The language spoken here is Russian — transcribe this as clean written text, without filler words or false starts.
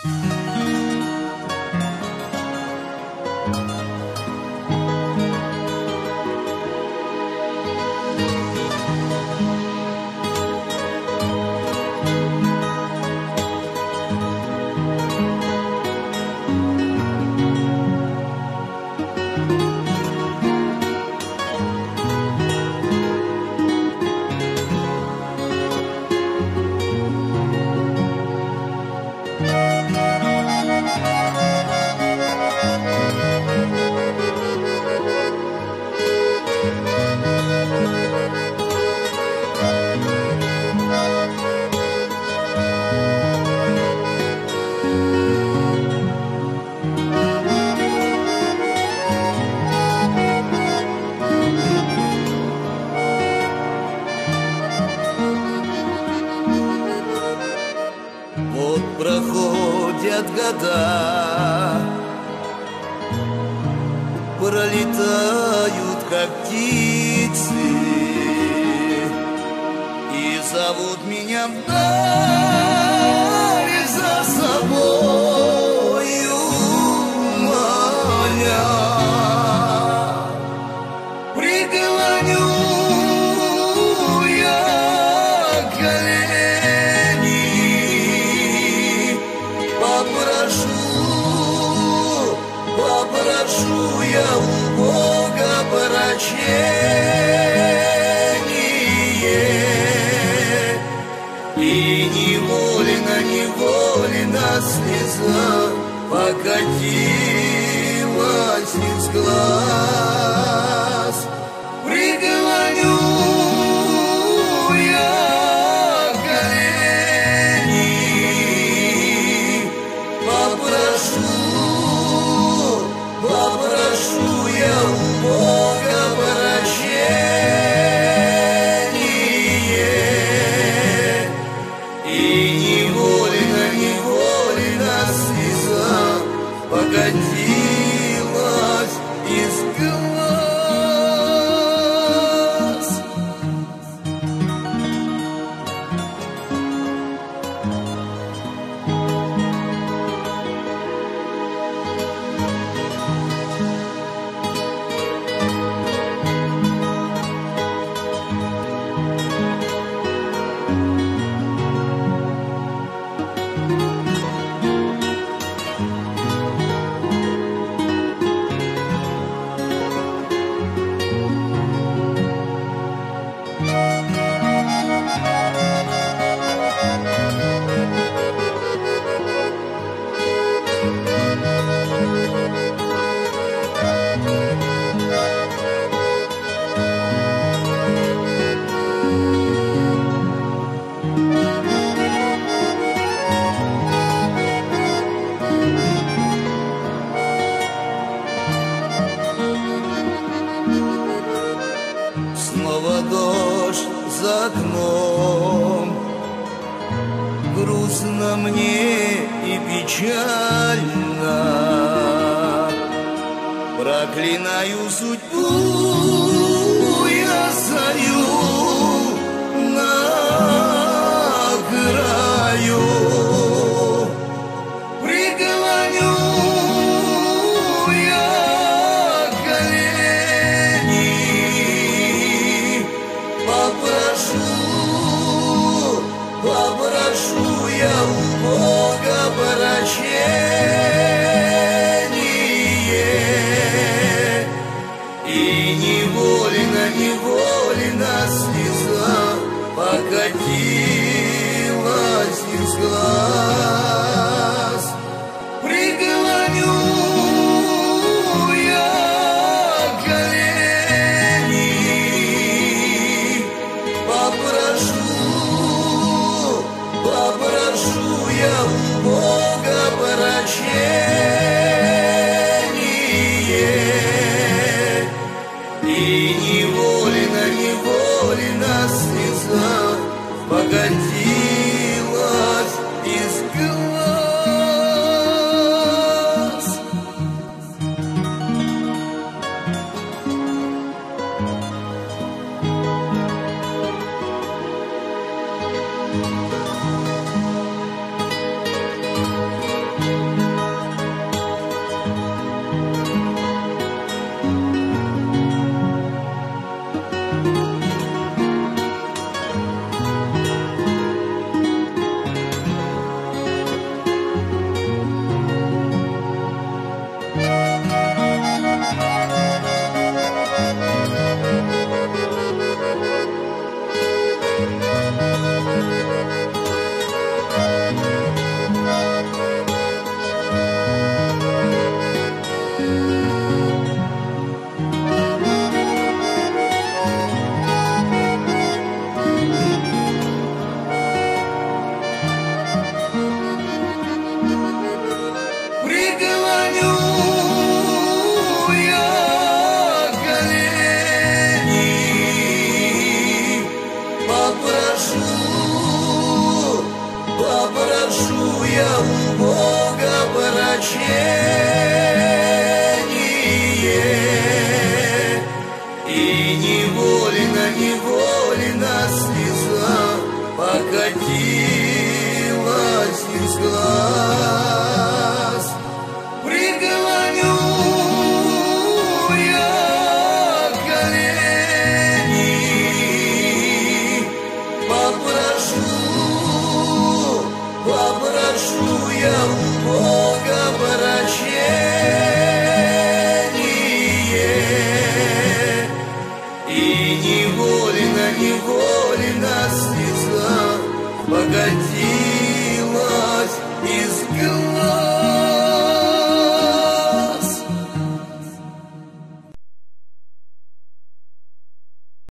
Проходят года, пролетают как птицы и зовут меня вдаль за собою, моля. Преклоню я колени, попрошу я у Бога прощение, и невольно слеза покатилась из глаз. Преклоню я колени, попрошу я у Бога прощение, и невольно слеза покатилась из глаз. Снова дождь за окном, грустно мне и печально. Проклинаю судьбу я свою на краю. Преклоню я колени, попрошу я у Бога прощение, и невольно слеза покатилась из глаз. Преклоню я колени, попрошу я у Бога прощение, и невольно слеза покатилась из глаз. попрошу я у Бога прощение, и невольно, невольно слеза покатилась из глаз. Преклоню я колени, попрошу я у Бога прощение, и невольно, невольно слеза покатилась